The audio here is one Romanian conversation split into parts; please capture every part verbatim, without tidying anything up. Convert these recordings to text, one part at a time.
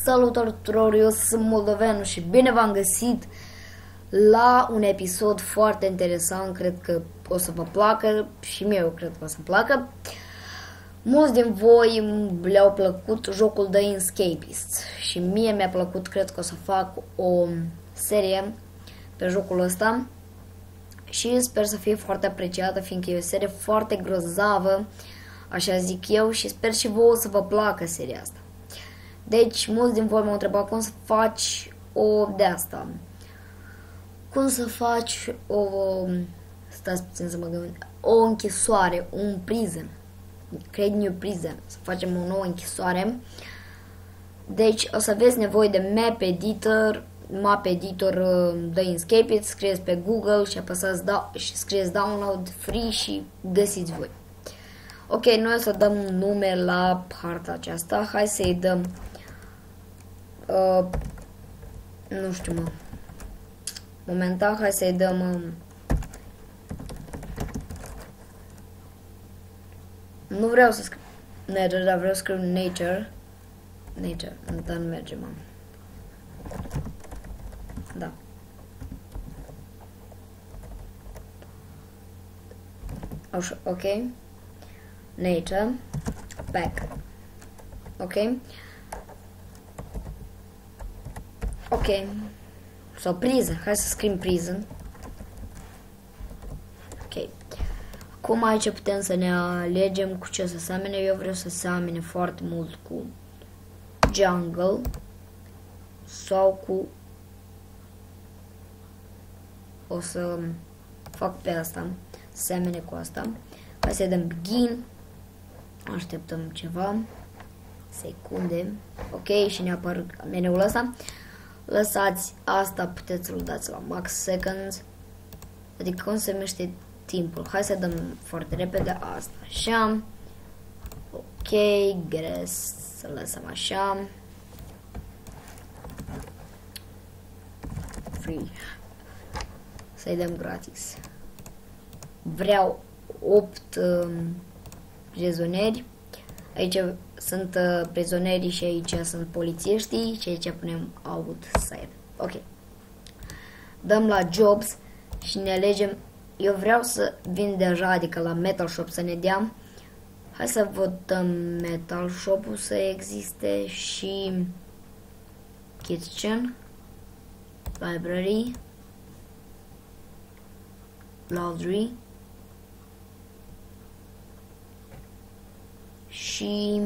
Salutare tuturor, eu sunt Moldoveanu și bine v-am găsit la un episod foarte interesant. Cred că o să vă placă și mie eu cred că o să-mi placă. Mulți din voi le-au plăcut jocul The Escapist și mie mi-a plăcut, cred că o să fac o serie pe jocul ăsta și sper să fie foarte apreciată, fiindcă e o serie foarte grozavă, așa zic eu, și sper și vouă să vă placă seria asta. Deci, mulți din voi m-au întrebat cum să faci o de asta. Cum să faci o... Stați puțin să mă gândesc. O închisoare, un prison. Create new prison. Să facem o nouă închisoare. Deci, o să aveți nevoie de map editor, map editor The Escapist, scrieți pe Google și apăsați da și scrieți download free și găsiți voi. Ok, noi o să dăm nume la harta aceasta. Hai să-i dăm uh, nu știu, mă. Momentan, hai să-i dăm um, nu vreau să scriu nature, dar vreau să scriu nature. Nature, dar nu merge, mă. Da. Așa, ok. Nature. Back. Ok. Ok. Sau prison. Hai să scriem prison. Ok. Acum aici putem să ne alegem cu ce să seamene. Eu vreau să seamene foarte mult cu jungle sau cu... O să fac pe asta. Să seamene cu asta. Hai să dăm begin. Așteptăm ceva secunde. Ok, și ne apar meniul ăsta. Lăsați asta, puteți să-l dați la max seconds. Adică cum se numește timpul. Hai să dăm foarte repede asta. Așa. Ok, gres. Să lăsăm așa. Free. Să-i dăm gratis. Vreau opt um, prizonieri. Aici sunt uh, prizonerii și aici sunt polițiștii și aici punem outside. Ok. Dăm la jobs și ne alegem. Eu vreau să vin deja, adică la metal shop să ne dea. Hai să votăm metal shop-ul să existe și kitchen, library, laundry și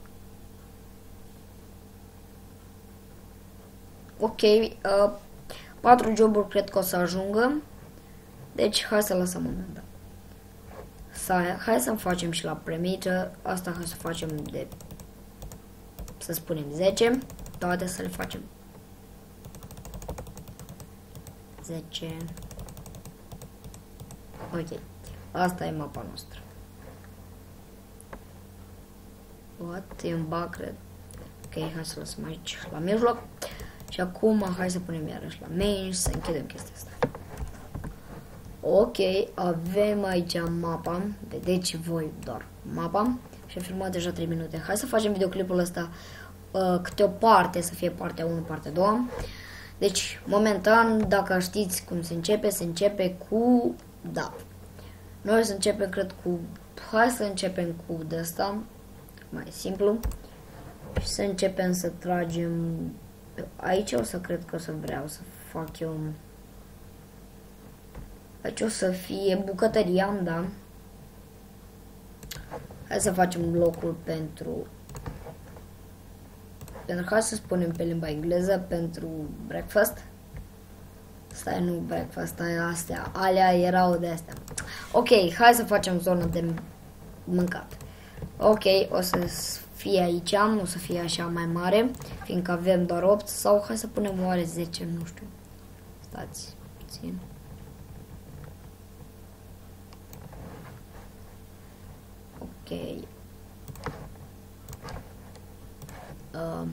ok, uh, patru joburi cred că o să ajungă. Deci hai să lăsăm un moment dat. Hai să facem și la premită. Asta hai să facem de, să spunem zece. Toate să le facem zece. Ok. Asta e mapa noastră. What? E un bug, cred. Ok, hai să lăsăm aici la mijloc. Și acum hai să punem iarăși la main și să închidem chestia asta. Ok, avem aici mapa. Vedeți voi doar mapa. Și am filmat deja trei minute. Hai să facem videoclipul ăsta uh, câte o parte, să fie partea unu, partea doi. Deci, momentan, dacă știți cum se începe, se începe cu... Da. Noi să începem, cred, cu... Hai să începem cu de asta. Mai simplu. Și să începem să tragem... Aici o să cred că o să vreau să fac eu... Aici o să fie bucătăria, da? Hai să facem locul pentru... Pentru hai să spunem pe limba engleză, pentru breakfast. Stai, nu breakfast, astea, alea erau de astea. Ok, hai să facem zonă de mâncat. Ok, o să fie aici, o să fie așa mai mare, fiindcă avem doar opt, sau hai să punem oare zece, nu știu. Stați puțin. Ok. Uh.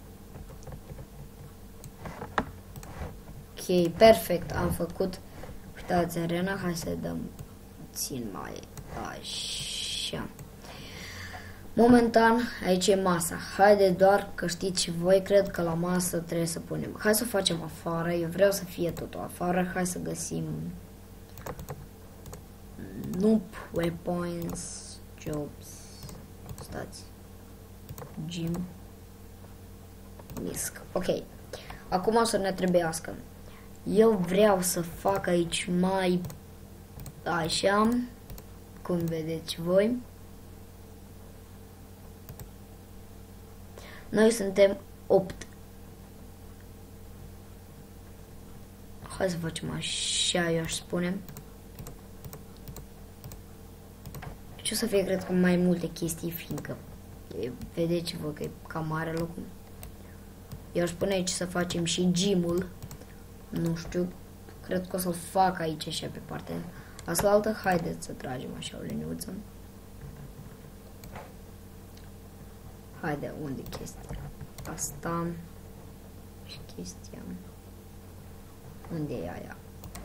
Ok, perfect, am făcut. Uitați arena, hai să dăm puțin mai așa. Momentan, aici e masa. Haide doar că știți și voi, cred că la masă trebuie să punem. Hai să o facem afară, eu vreau să fie totul afară. Hai să găsim Noob, Weapons, Jobs. Stați. Gym. Misc. Ok. Acum o să ne trebuiască. Eu vreau să fac aici mai așa, cum vedeți voi. Noi suntem opt. Hai să facem așa, eu aș spune. Ce o să fie, cred că mai multe chestii, fiindcă vedeți voi că e cam mare locul. Eu aș spune aici să facem și gymul. Nu știu, cred că o să-l fac aici așa pe partea asta. Haideți să tragem așa o liniuță. Haide, unde e chestia asta? Și chestia. Unde e aia?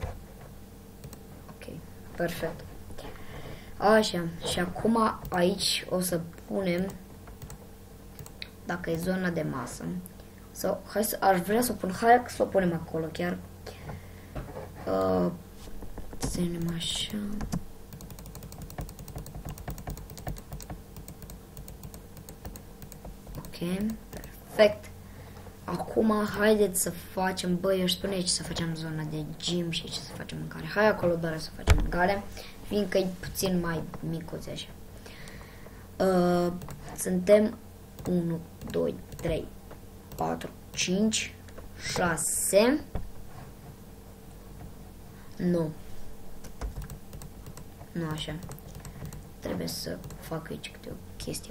Ok, perfect. Așa, și acum aici o să punem, dacă e zona de masă, sau hai să, aș vrea să o pun, hai să o punem acolo chiar. Uh, ținem așa. Ok, perfect. Acum haideți să facem, băi, eu își spune aici să facem zona de gym și aici să facem mâncare. Hai acolo doar să facem mâncare, fiindcă e puțin mai micuț așa. Uh, suntem unu, doi, trei, patru, cinci, șase. Nu. Nu așa. Trebuie să fac aici câte o chestie.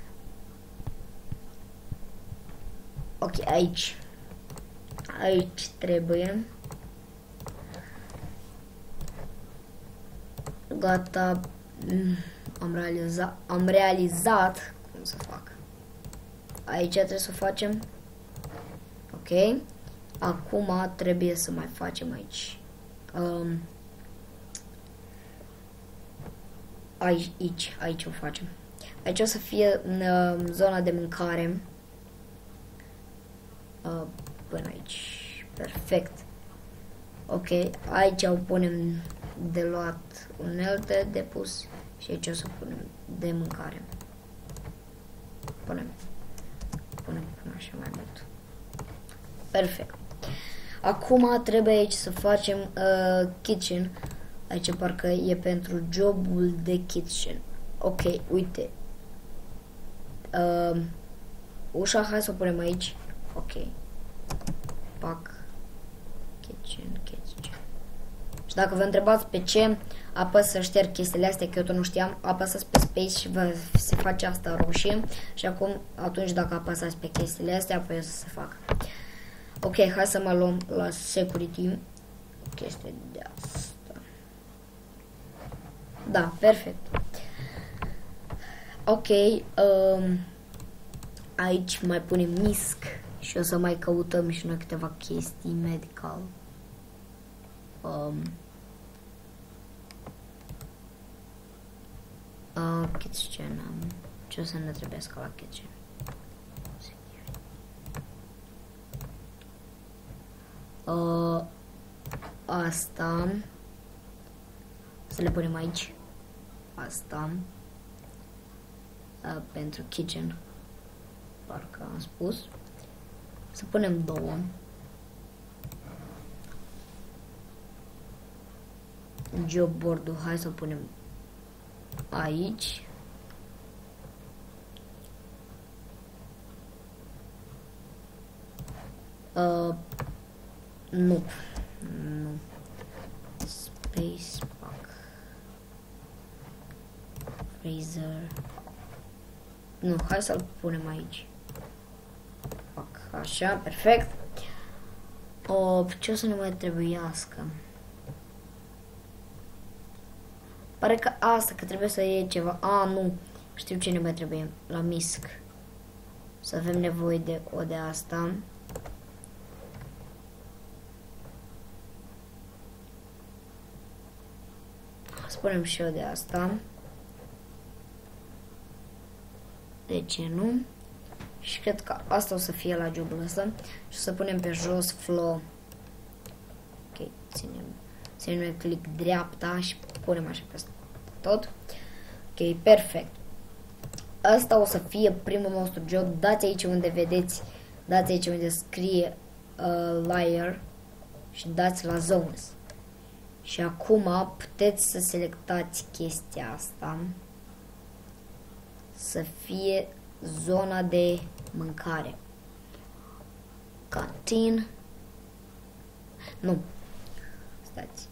Ok, aici. Aici trebuie. Gata. Am realizat. Am realizat cum să fac. Aici trebuie să facem. Ok. Acum trebuie să mai facem aici. Um, aici, aici o facem. Aici o să fie uh, zona de mâncare. Uh, până aici. Perfect. Ok, aici o punem de luat unelte, de pus și aici o să punem de mâncare. Punem. Punem până așa mai mult. Perfect. Acum trebuie aici să facem uh, kitchen. Aici parcă e pentru jobul de kitchen. Ok, uite. Uh, ușa, hai să o punem aici. Ok. Pac. Kitchen, kitchen. Și dacă vă întrebați pe ce apăs să șterg chestiile astea, că eu tot nu știam, apăsați pe space și vă se face asta roșie. Și acum, atunci dacă apăsați pe chestiile astea, apoi o să se facă. Ok, hai să mă luăm la security. Chestie de asta. Da, perfect. Ok, um, aici mai punem misc și o să mai căutăm și noi câteva chestii medical. Um, uh, kitchen, um, ce o să ne trebuiască la kitchen? Uh, asta să le punem aici. Asta uh, pentru kitchen, parcă am spus. Să punem două. Job board-ul, hai să punem aici. Uh, nu. Nu. Space pack. Freezer. Nu, hai să-l punem aici. Pack. Așa, perfect. O, ce o să ne mai trebuiască? Pare că asta, că trebuie să iei ceva. A, nu. Știu ce ne mai trebuie. La misc. Să avem nevoie de o de asta. Spunem și eu de asta. De ce nu? Și cred că asta o să fie la jobul ăsta. Și o să punem pe jos flow. Ok, ținem. Ținem click dreapta și punem așa peste tot. Ok, perfect. Asta o să fie primul nostru job. Dați aici unde vedeți, dați aici unde scrie uh, layer și dați la zones. Și acum puteți să selectați chestia asta să fie zona de mâncare. Canteen. Nu. Stați.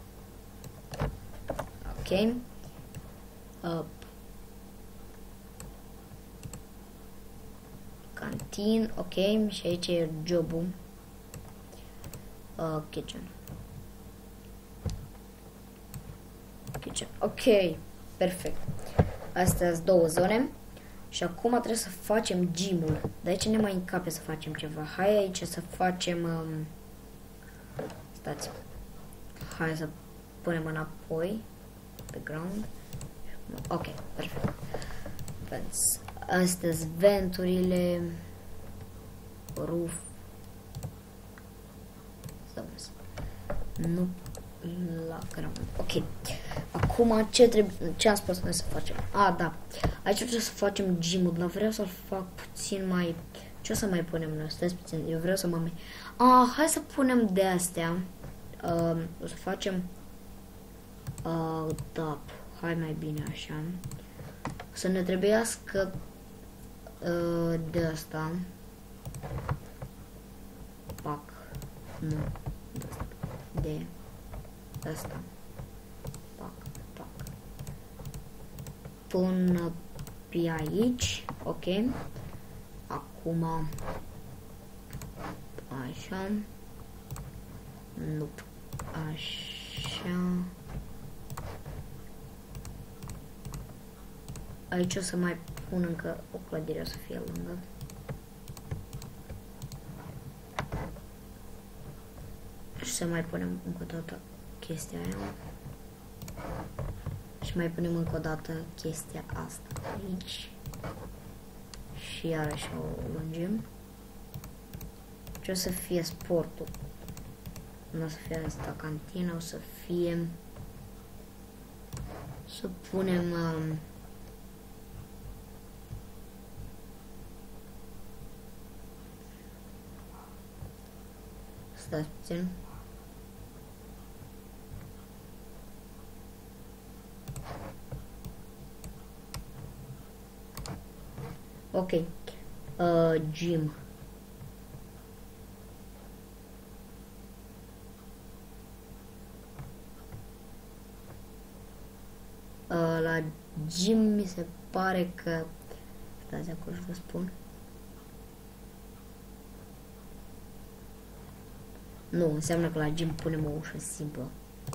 Ok. Up. Canteen. Ok. Și aici e jobul. Uh, kitchen. Kitchen. Ok. Perfect. Astea sunt două zone. Și acum trebuie să facem gym-ul. De aici ne mai încape să facem ceva. Hai aici să facem... Um... Stați. Hai să punem înapoi. Pe ground. Ok, perfect. Vents. Astea sunt venturile. Roof. Nu la ground. Ok. Acum ce trebuie, ce am spus noi să facem? A, da. Aici trebuie să facem gym-ul, dar vreau să-l fac puțin mai... Ce o să mai punem noi? Stai puțin, eu vreau să mă mai... A, hai să punem de astea. Uh, o să facem... Uh, da, hai mai bine așa. O să ne trebuiască uh, de asta. Pac. Nu. De asta. Pac, pac. Până pe aici. Ok. Acum așa. Nu. Așa. Aici o să mai pun încă o clădire, o să fie lângă. Și să mai punem încă o dată chestia aia. Și mai punem încă o dată chestia asta aici. Și iarăși o lungim. Ce o să fie sportul? Nu o să fie asta cantina, o să fie... Să punem... Um, Stați puțin. Ok. Uh, gym. Uh, la gym mi se pare că... Stați acolo să vă spun. Nu, înseamnă că la gym punem o ușă simplă.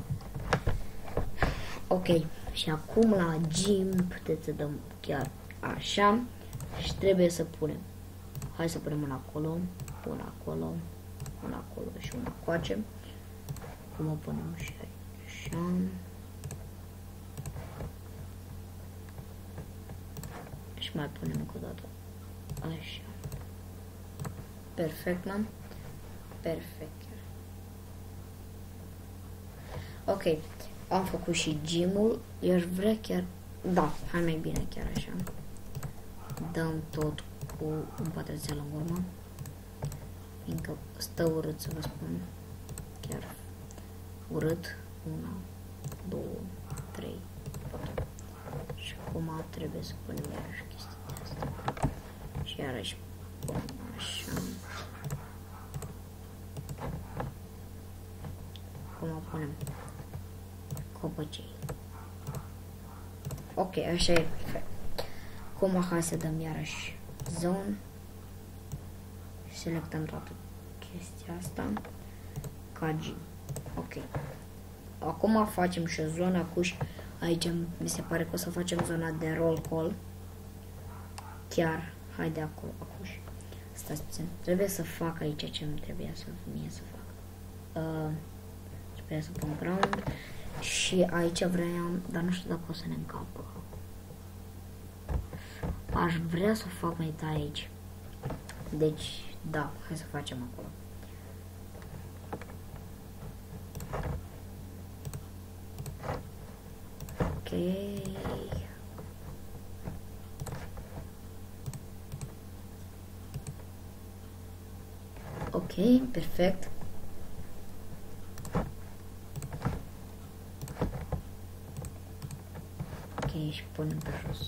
Ok. Și acum la gym puteți să dăm chiar așa. Și trebuie să punem. Hai să punem una acolo, una acolo, una acolo și una coace. Cum o punem și așa. Și mai punem încă o dată. Așa. Perfect, n-am? Perfect. Ok. Am făcut și gym-ul. Eu aș vrea chiar... Da, hai mai bine chiar așa. Dăm tot cu un pătrățel în urmă. Fiindcă stă urât să vă spun. Chiar urât. Una, două, trei, patru. Și acum trebuie să punem iarăși chestia asta. Și iarăși punem așa. Acum punem copăcei. Ok, așa e perfect. Acum hai să dăm iarăși zone. Selectăm toată chestia asta. Ca G. Ok. Acum facem și o zonă cu și aici mi se pare că o să facem zona de roll call. Chiar, hai de acolo, acuși. Stați puțin. Trebuie să fac aici ce îmi trebuia să mie să fac. Uh, trebuie să pun ground. Și aici vreau, dar nu știu dacă o să ne încapă. Aș vrea să o fac mai tare aici. Deci, da, hai să facem acolo. Ok. Ok, perfect. Ok, și punem pe jos.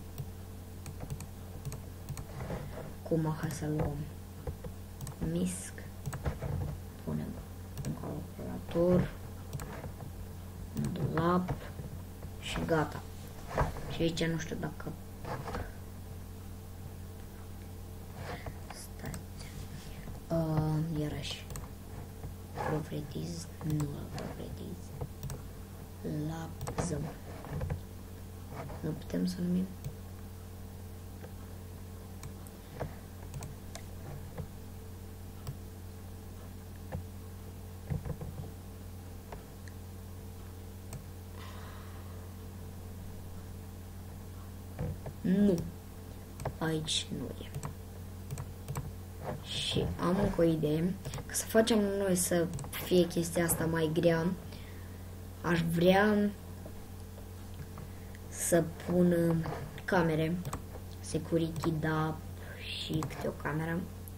Acum hai să luăm misc, punem un calculator, un dulap și gata. Și aici nu știu dacă stați. Uh, iarăși properties, nu la properties, la zăm. Nu putem să numim. Nu. Aici nu e. Și am încă o idee. Ca să facem noi să fie chestia asta mai grea, aș vrea să pun camere. Security, da, și câte o cameră.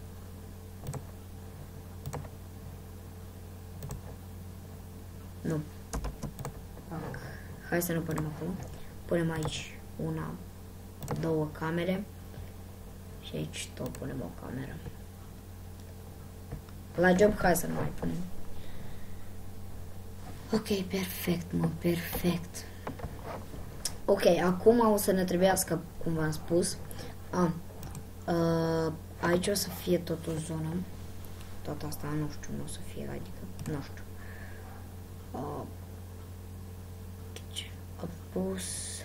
Nu. Fac. Hai să nu punem acolo. Punem aici una, două camere și aici tot punem o cameră. La job hai să nu mai punem. Ok, perfect, mă, perfect. Ok, acum o să ne trebuiască, cum v-am spus, a, uh, aici o să fie tot o zonă. Tot asta, nu știu, nu o să fie, adică, nu știu. Uh, a pus...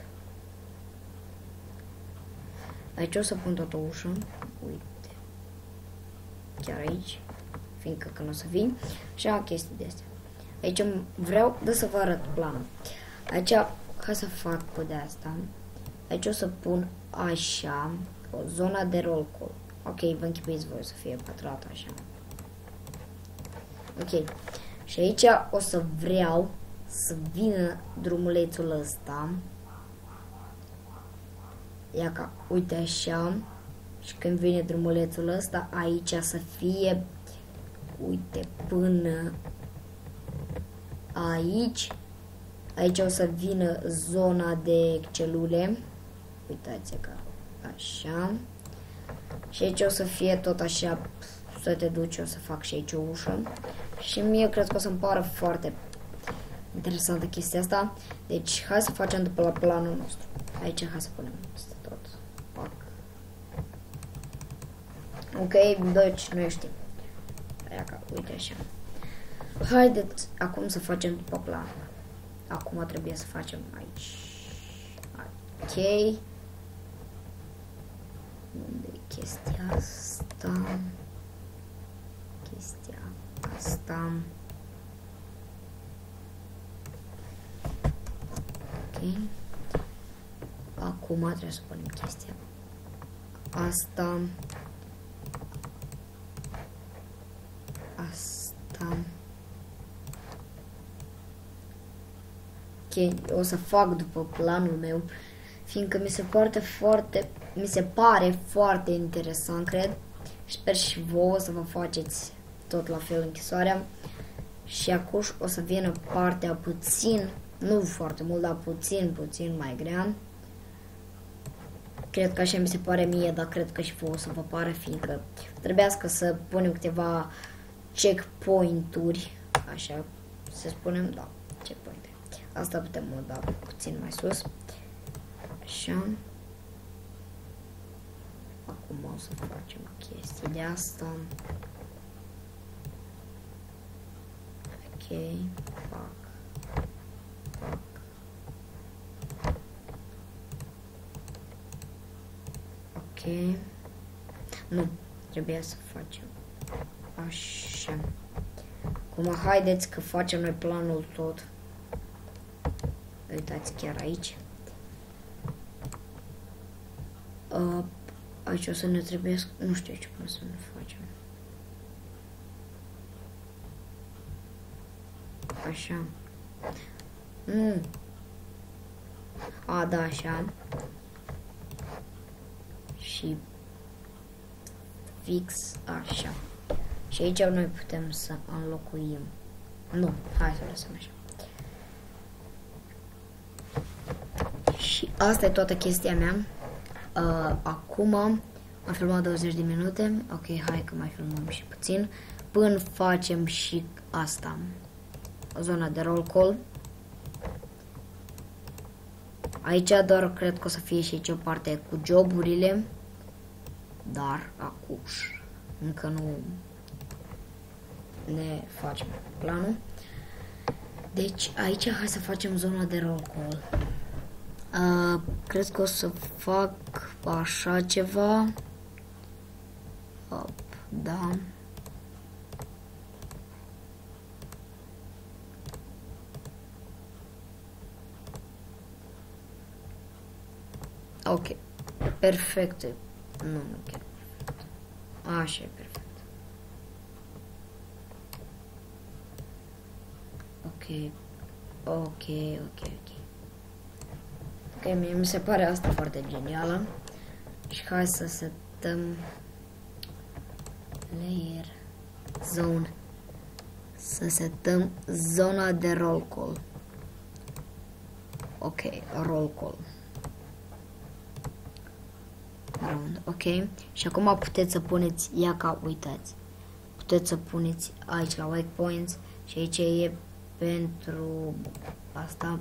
Aici o să pun tot o ușă. Uite. Chiar aici. Fiindcă că nu o să vin. Și am chestii de astea. Aici vreau de să vă arăt planul. Aici, ca să fac pe de asta. Aici o să pun așa. O zona de roll call. Ok, vă închipuiți voi să fie pătrat așa. Ok. Și aici o să vreau să vină drumulețul ăsta. Ia ca, uite așa. Și când vine drumulețul ăsta, aici să fie, uite, până aici. Aici o să vină zona de celule. Uitați că așa. Și aici o să fie tot așa, să te duci, o să fac și aici o ușă. Și mie cred că o să-mi pară foarte interesantă chestia asta. Deci, hai să facem după la planul nostru. Aici, hai să punem asta tot. Pac. Ok, deci noi știm. Aia ca, uite așa. Haideți acum să facem după plan. Acum trebuie să facem aici. Ok. Unde e chestia asta? Chestia asta. Ok. Acum trebuie să punem chestia asta. Asta. Ok, o să fac după planul meu, fiindcă mi se pare foarte, mi se pare foarte interesant, cred. Sper și vouă să vă faceți tot la fel închisoarea. Și acum o să vină partea puțin, nu foarte mult, dar puțin, puțin mai grea. Cred că așa mi se pare mie, dar cred că și vouă o să vă pară, fiindcă trebuiască să punem câteva checkpoint-uri, așa, să spunem, da, checkpoint-uri. Asta putem da puțin mai sus. Așa. Acum o să facem chestii de asta. Ok. Fac. Fac. Ok. Nu. Trebuie să facem așa. Acum haideți că facem noi planul tot. Uitați chiar aici. Uh, Uh, aici o să ne trebuie, nu știu ce cum să ne facem. Așa. Mm. A, da, așa. Și fix așa. Și aici noi putem să înlocuim. Nu, hai să lăsăm așa. Și asta e toată chestia mea. Uh, acum am filmat douăzeci de minute. Ok, hai că mai filmăm și puțin. Până facem și asta. Zona de roll call. Aici doar cred că o să fie și aici o parte cu joburile. Dar acuș. Încă nu ne facem planul. Deci aici hai să facem zona de roll call. Uh, cred că o să fac așa ceva. Up, da. Ok. Perfect. Nu, nu chiar. Așa e perfect. Ok. Ok, ok, ok. Ok, mie mi se pare asta foarte genială. Și hai să setăm layer zone. Să setăm zona de roll call. Ok, roll call. Round, ok. Și acum puteți să puneți, ia ca, uitați. Puteți să puneți aici la wake points și aici e pentru asta.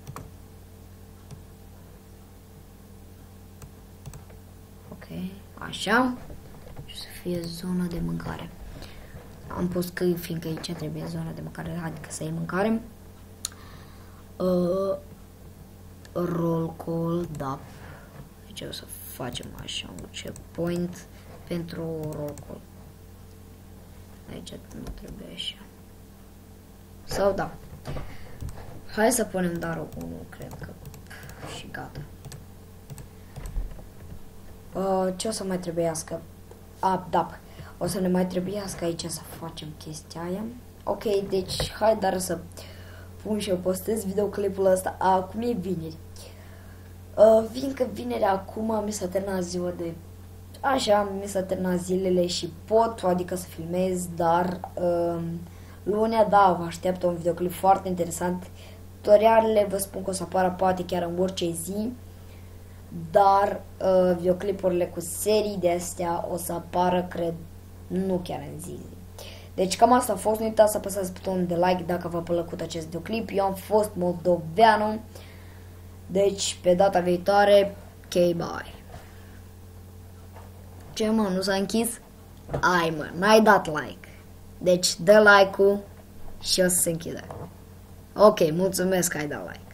Ok, așa. Și să fie zona de mâncare. Am pus că fiindcă aici trebuie zona de mâncare, adică să iei mâncare. Uh, roll call, da. Aici o să facem așa un checkpoint pentru roll call. Aici nu trebuie așa. Sau da. Hai să punem doar unul, cred că. Și gata. Uh, ce o să mai trebuiască? Ah, da. O să ne mai trebuiască aici să facem chestia aia. Ok, deci hai dar să pun și eu postez videoclipul ăsta. Acum e vineri. Uh, fiindcă vineri acum mi s-a terminat ziua de... Așa, mi s-a terminat zilele și pot, adică să filmez, dar uh, lunea, da, vă așteaptă un videoclip foarte interesant. Tutorialele vă spun că o să apară poate chiar în orice zi, dar uh, videoclipurile cu serii de astea o să apară, cred, nu chiar în zi. Deci cam asta a fost, nu uitați să apăsați butonul de like dacă v-a plăcut acest videoclip. Eu am fost Moldoveanu. Deci, pe data viitoare, ok, bye. Ce mă, nu s-a închis? Ai mă, n-ai dat like. Deci, dă like-ul și o să se închidă. Ok, mulțumesc că ai dat like.